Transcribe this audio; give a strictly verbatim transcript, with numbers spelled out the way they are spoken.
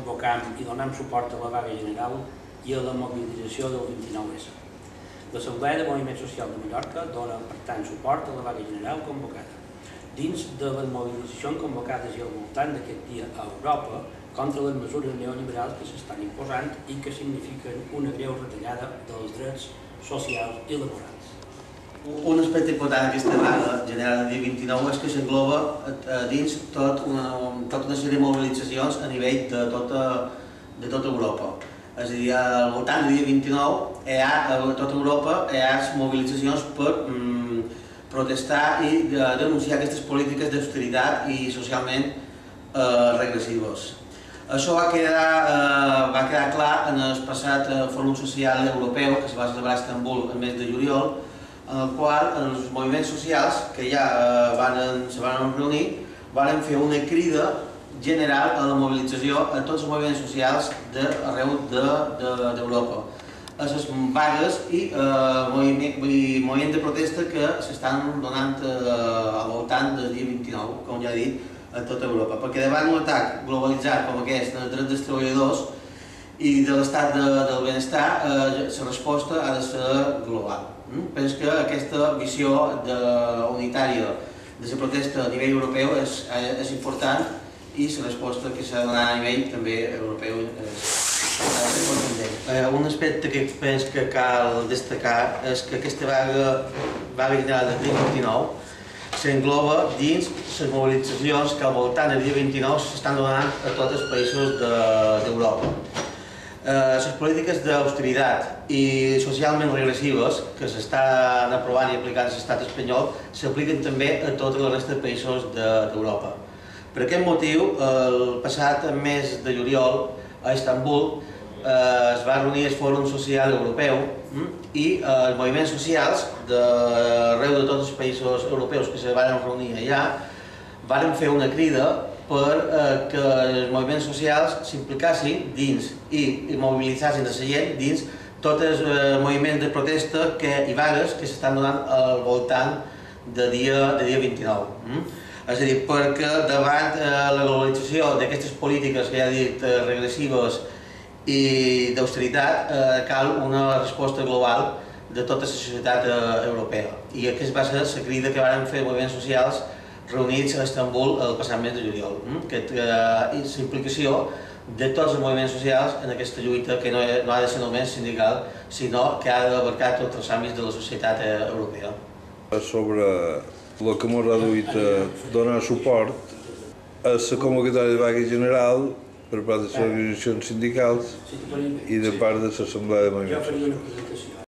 convocam i donem suport a la vaga general i a la mobilització del vint-i-nou essa. L'Assemblea de Moviment Social de Mallorca dona, per tant, suport a la vaga general convocada. Dins de les mobilitzacions convocades i al voltant d'aquest dia a Europa contra les mesures neoliberals que s'estan imposant i que signifiquen una greu retallada dels drets socials i laborals. Un aspecte important d'aquesta vaga general del dia vint-i-nou és que s'engloba dins tota una sèrie de mobilitzacions a nivell de tota, de tota Europa. És a dir, al voltant del dia vint-i-nou, a tota Europa hi ha mobilitzacions per mm, protestar i denunciar aquestes polítiques d'austeritat i socialment eh, regressives. Això va quedar, eh, va quedar clar en el passat Fòrum Social Europeu que es va celebrar a Istanbul el mes de juliol, en el qual els moviments socials que ja eh, van, se van reunir van fer una crida general a la mobilització a tots els moviments socials d'arreu d'Europa. A les vagues i moviments de protesta que s'estan donant al voltant del dia vint-i-nou, com ja he dit, a tota Europa. Perquè davant d'un atac globalitzat com aquest en els drets dels treballadors i de l'estat del benestar, la resposta ha de ser global. Penso que aquesta visió unitària de la protesta a nivell europeu és important i la resposta que s'ha de donar a nivell també europeu és contundent. Un aspecte que penso que cal destacar és que aquesta vaga, vaga general del dia vint-i-nou s'engloba dins les mobilitzacions que al voltant del dia vint-i-nou s'estan donant a tots els països d'Europa. Les polítiques d'austeritat i socialment regressives que s'estan aprovant i aplicant a l'estat espanyol s'apliquen també a tota la resta de països d'Europa. Per aquest motiu, el passat mes de juliol a Istanbul es va reunir el Fòrum Social Europeu i els moviments socials d'arreu de tots els països europeus que se van reunir allà van fer una crida perquè els moviments socials s'impliquessin dins i mobilitzessin la gent dins tots els moviments de protesta i vagues que s'estan donant al voltant del dia vint-i-nou. És a dir, perquè davant la globalització d'aquestes polítiques que ja he dit regressives i d'austeritat cal una resposta global de tota la societat europea. I aquesta va ser la crida que van fer moviments socials reunits a Istanbul el passat mes de juliol. La implicació de tots els moviments socials en aquesta lluita que no ha de ser només sindical, sinó que ha d'abarcar tots els àmbits de la societat europea. Sobre el que ens ha duit a donar suport a la convocatòria de vaga general per part de les organitzacions sindicals i de part de l'Assemblea de Moviments Socials.